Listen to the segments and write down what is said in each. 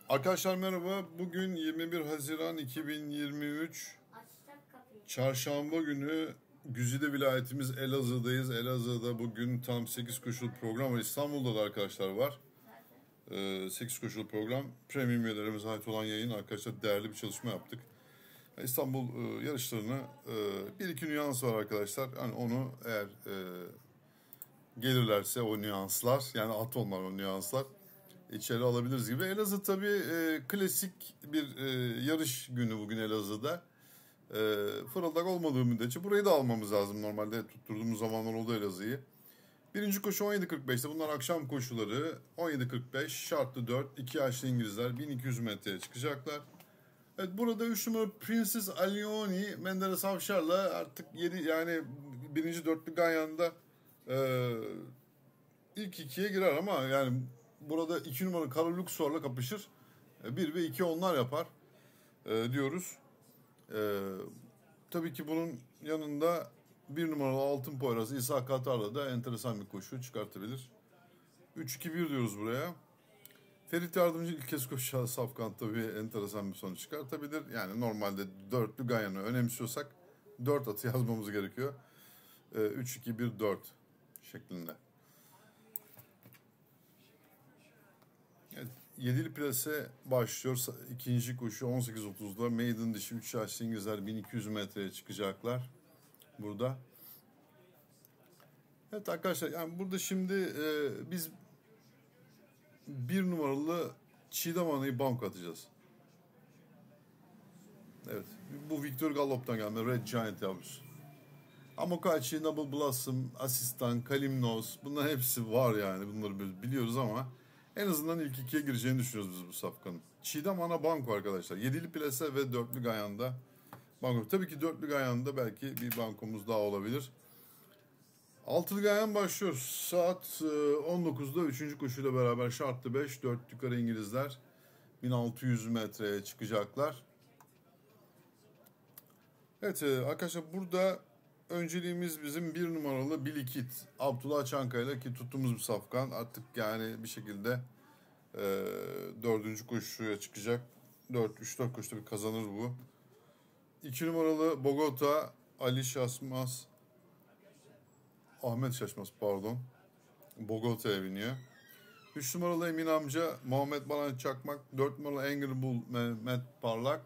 Arkadaşlar merhaba. Bugün 21 Haziran 2023 Çarşamba günü Güzide vilayetimiz Elazığ'dayız. Elazığ'da bugün tam 8 koşulu program var. İstanbul'da da arkadaşlar var. 8 koşulu program. Premium üyelerimize ait olan yayın arkadaşlar değerli bir çalışma yaptık. İstanbul yarışlarını bir iki nüans var arkadaşlar. Hani onu eğer gelirlerse o nüanslar yani at onlar o nüanslar içeri alabiliriz gibi. Elazığ tabii klasik bir yarış günü bugün Elazığ'da. Fırıldak olmadığı müddetçe burayı da almamız lazım. Normalde tutturduğumuz zamanlar oldu Elazığ'yı. Birinci koşu 17.45'te. Bunlar akşam koşuları. 17.45 şartlı 4. 2 yaşlı İngilizler 1200 metreye çıkacaklar. Evet, burada 3 numara Princess Alioni Menderes Avşar'la artık 7 yani birinci dörtlü Ganyan'da ilk ikiye girer ama yani burada 2 numara Kara Luxor'la kapışır. 1 ve 2 onlar yapar diyoruz. Tabii ki bunun yanında 1 numaralı Altın Poyraz İsa Katar'la da enteresan bir koşu çıkartabilir. 3-2-1 diyoruz buraya. Ferit Yardımcı ilk kez koşacağı Safkan tabii enteresan bir sonuç çıkartabilir. Yani normalde dörtlü Ganyan'ı önemsiyorsak 4 atı yazmamız gerekiyor. 3-2-1-4 şeklinde. Evet, yedili plase başlıyor. İkinci koşu 18.30'da. Maiden dişi 3 yaşlı İngilizler 1200 metreye çıkacaklar. Burada. Evet arkadaşlar yani burada şimdi biz 1 numaralı Çiğdem Ana'yı banko atacağız. Evet. Bu Victor Gallop'tan gelme Red Giant yavrusu. Amokachi, Noble Blossom, Asistan, Kalimnos bunların hepsi var yani. Bunları biliyoruz ama en azından ilk ikiye gireceğini düşünüyoruz biz bu safkanın. Çiğdem Ana banko arkadaşlar. 7'li plase ve 4'lü Ganyan'da banko. Tabii ki 4'lü Ganyan'da belki bir bankomuz daha olabilir. 6'lı Ganyan başlıyor. Saat 19'da 3. koşuyla beraber şartlı 5, 4 yukarı İngilizler 1600 metreye çıkacaklar. Evet arkadaşlar burada önceliğimiz bizim 1 numaralı Billy Kid. Abdullah Çankaya'yla ki tuttuğumuz bir safkan. Artık yani bir şekilde 4. koşuya çıkacak. 3-4 koşuda bir kazanır bu. 2 numaralı Bogota Ali Şaşmaz. Ahmet Şaşmaz pardon. Bogota'ya biniyor. 3 numaralı Emin Amca Muhammed Baran Çakmak. 4 numaralı Angry Bull Mehmet Parlak.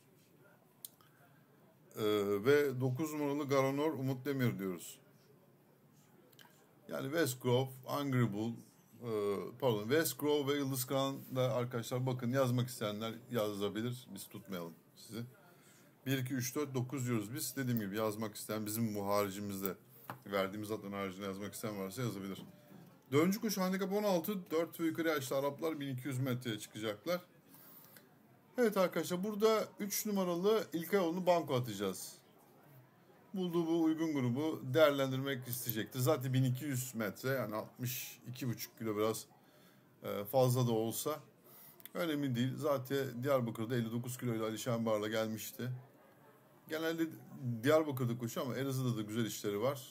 Ve 9 numaralı Garanor Umut Demir diyoruz. Yani Westgrove, Angry Bull, Westgrove ve Yıldız Kıran'da arkadaşlar bakın yazmak isteyenler yazabilir. Biz tutmayalım sizi. 1, 2, 3, 4, 9 diyoruz biz. Dediğim gibi yazmak isteyen bizim bu haricimizde verdiğimiz adın haricinde yazmak isteyen varsa yazabilir. 4. koşu handikap 16. 4 ve yukarı yaşlı Araplar 1200 metreye çıkacaklar. Evet arkadaşlar burada 3 numaralı İlkayoğlu'nu banko atacağız. Bulduğu bu uygun grubu değerlendirmek isteyecektir. Zaten 1200 metre yani 62,5 kilo biraz fazla da olsa önemli değil. Zaten Diyarbakır'da 59 kiloyla Ali Şenbar'la gelmişti. Genelde Diyarbakır'da koşuyor ama Elazığ'da da güzel işleri var.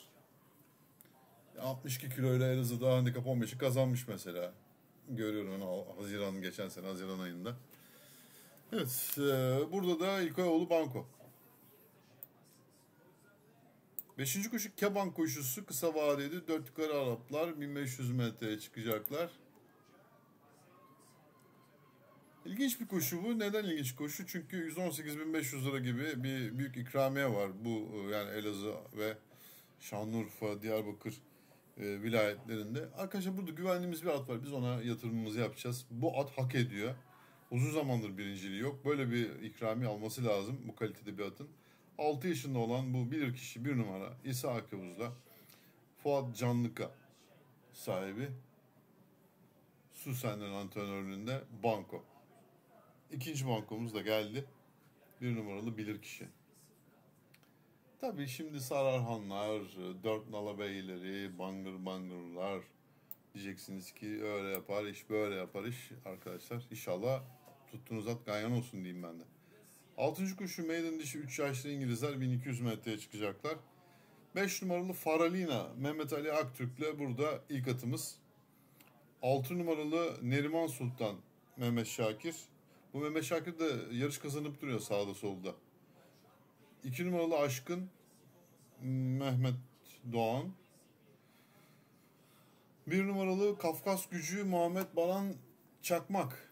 62 kiloyla Elazığ'da handikap 15'i kazanmış mesela. Görüyorum onu geçen sene Haziran ayında. Evet burada da İlkayoğlu banko. 5. koşu Keban koşusu kısa vadeli 4 yukarı Araplar 1500 metreye çıkacaklar. İlginç bir koşu bu. Neden ilginç koşu? Çünkü 118.500 lira gibi bir büyük ikramiye var. Bu yani Elazığ ve Şanlıurfa, Diyarbakır vilayetlerinde. Arkadaşlar burada güvendiğimiz bir at var. Biz ona yatırımımızı yapacağız. Bu at hak ediyor. Uzun zamandır birinciliği yok. Böyle bir ikramiye alması lazım bu kalitede bir atın. 6 yaşında olan bu bilirkişi 1 numara İsa Akıvuz'la Fuat Canlıka sahibi Susen'den antrenörlüğünde banko. İkinci bankomuz da geldi. 1 numaralı bilirkişi. Tabii şimdi Sararhanlar, 4 nala beyleri, bangır bangırlar diyeceksiniz ki öyle yapar iş böyle yapar iş arkadaşlar. İnşallah tuttuğunuz at ganyan olsun diyeyim ben de. 6. koşu Maiden dişi 3 yaşlı İngilizler 1200 metreye çıkacaklar. 5 numaralı Faralina Mehmet Ali Aktürk'le burada ilk atımız. 6 numaralı Neriman Sultan Mehmet Şakir. Bu Mehmet Şakir de yarış kazanıp duruyor sağda solda. 2 numaralı Aşkın Mehmet Doğan. 1 numaralı Kafkas Gücü Muhammed Baran Çakmak.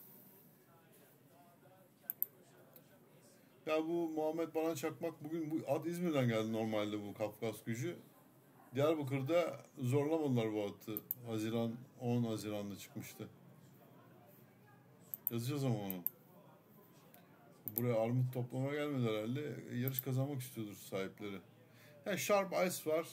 Ya bu Muhammed Baran Çakmak bugün bu ad İzmir'den geldi normalde bu Kafkas Gücü. Diyarbakır'da zorlamadılar bu atı. 10 Haziran'da çıkmıştı. Yazacağız ama onu. Buraya armut toplamaya gelmedi herhalde. Yarış kazanmak istiyordur sahipleri. Yani Sharp Ice var.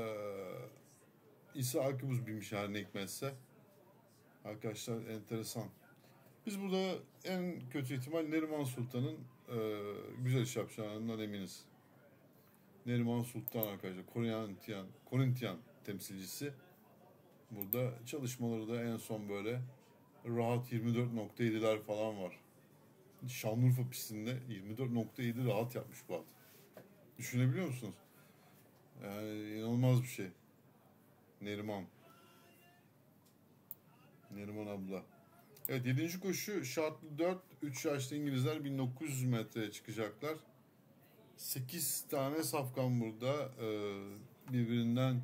İsa Akibuz binmiş her ne hikmetse. Arkadaşlar enteresan. Biz burada en kötü ihtimal Neriman Sultan'ın güzel iş yapacağından eminiz. Neriman Sultan arkadaşlar. Korintiyan temsilcisi. Burada çalışmaları da en son böyle rahat 24.7'ler falan var. Şanlıurfa pistinde 24.7 rahat yapmış bu at. Düşünebiliyor musunuz? Yani inanılmaz bir şey. Neriman abla. Evet 7. koşu şartlı 4. 3 yaşlı İngilizler 1900 metreye çıkacaklar. 8 tane safkan burada birbirinden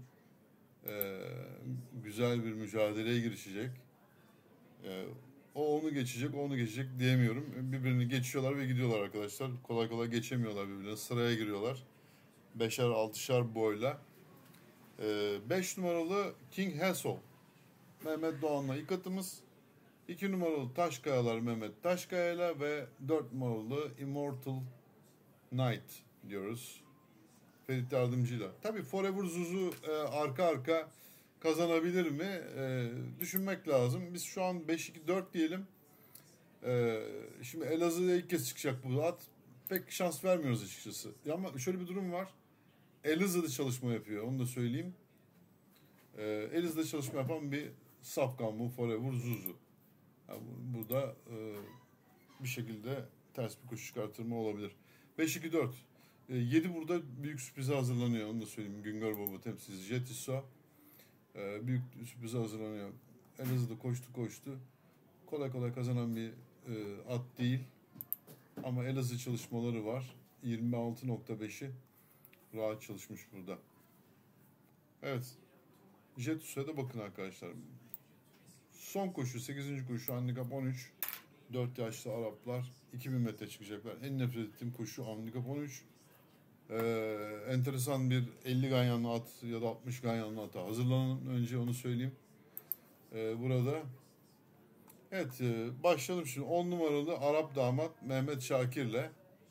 güzel bir mücadeleye girişecek. O onu geçecek, o onu geçecek diyemiyorum. Birbirini geçiyorlar ve gidiyorlar arkadaşlar. Kolay kolay geçemiyorlar birbirine. Sıraya giriyorlar. 5'er 6'şar boyla. 5 numaralı King Hassel. Mehmet Doğan'la ilk atımız. 2 numaralı Taşkayalar Mehmet Taşkaya'yla ve 4 numaralı Immortal Knight diyoruz. Ferit Yardımcı'yla. Tabii Forever Zuz'u arka arka kazanabilir mi? Düşünmek lazım. Biz şu an 5-2-4 diyelim. Şimdi Elazığ'da ilk kez çıkacak bu at. Pek şans vermiyoruz açıkçası. Ama şöyle bir durum var. Elazığ'da çalışma yapıyor. Onu da söyleyeyim. Elazığ'da çalışma yapan bir safkan bu Forever Zuzu. Yani burada bir şekilde ters bir koşu çıkartırma olabilir. 5-2-4. 7 burada büyük sürprize hazırlanıyor. Onu da söyleyeyim. Güngör Baba temsilcisi Jetiso. Büyük sürprize hazırlanıyor. Elazığ'da koştu. Kolay kolay kazanan bir at değil. Ama Elazığ çalışmaları var. 26.5'i rahat çalışmış burada. Evet. Jetiso'ya da bakın arkadaşlar. Son koşu 8. koşu handikap 13. 4 yaşlı Araplar 2000 metre çıkacaklar. En nefret ettiğim koşu handikap 13. Enteresan bir 50 ganyanlı at ya da 60 ganyanlı ata hazırlanın. Önce onu söyleyeyim. Burada evet başlayalım şimdi. 10 numaralı Arap damat Mehmet Şakir'le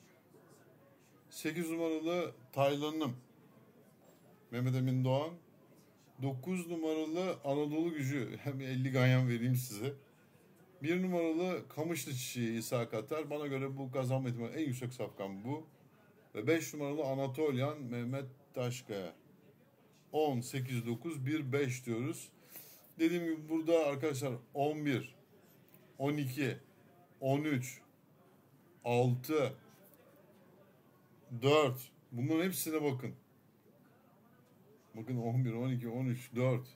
8 numaralı Taylan'ım Mehmet Emin Doğan, 9 numaralı Anadolu Gücü, hem 50 ganyan vereyim size. 1 numaralı Kamışlı Çiçeği İsa Katar. Bana göre bu kazanma ihtimali en yüksek safkan bu. Ve 5 numaralı Anatolian Mehmet Taşkaya. 10, 8, 9, 1, 5 diyoruz. Dediğim gibi burada arkadaşlar 11, 12, 13, 6, 4. Bunların hepsine bakın. Bakın 11, 12, 13, 4.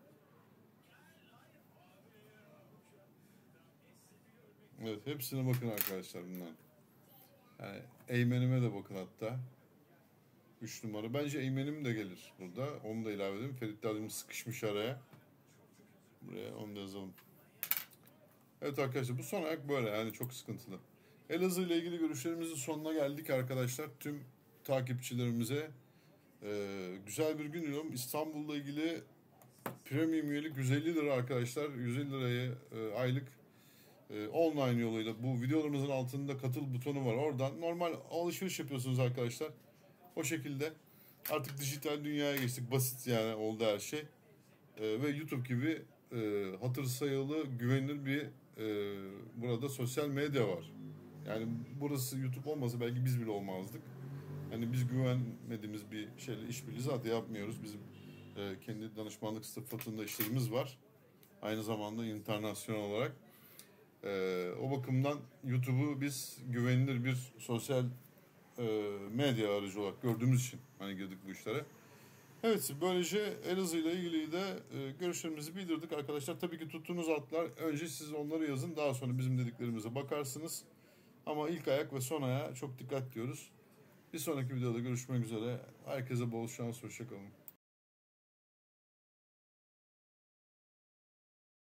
Evet hepsine bakın arkadaşlar bunların. Yani Eymen'ime de bakın hatta. 3 numara. Bence Eymen'im de gelir burada. Onu da ilave edelim. Ferit Dağcım sıkışmış araya. Buraya onu da yazalım. Evet arkadaşlar bu son ayak böyle yani çok sıkıntılı. Elazığ ile ilgili görüşlerimizin sonuna geldik arkadaşlar. Tüm takipçilerimize güzel bir gün diliyorum. İstanbul'la ilgili premium üyelik 150 lira arkadaşlar. 150 liraya aylık online yoluyla bu videolarımızın altında katıl butonu var. Oradan normal alışveriş yapıyorsunuz arkadaşlar. O şekilde artık dijital dünyaya geçtik. Basit yani oldu her şey. Ve YouTube gibi hatır sayılı güvenilir bir burada sosyal medya var. Yani burası YouTube olmasa belki biz bile olmazdık. Hani biz güvenmediğimiz bir şeyle işbirliği zaten yapmıyoruz. Bizim kendi danışmanlık sıfatında işlerimiz var. Aynı zamanda internasyonel olarak. O bakımdan YouTube'u biz güvenilir bir sosyal medya aracı olarak gördüğümüz için hani girdik bu işlere. Evet böylece Elazığ ile ilgili de görüşlerimizi bildirdik arkadaşlar. Tabii ki tuttuğunuz atlar önce siz onları yazın daha sonra bizim dediklerimize bakarsınız. Ama ilk ayak ve son ayağa çok dikkat diyoruz. Bir sonraki videoda görüşmek üzere. Herkese bol şans, hoşça kalın.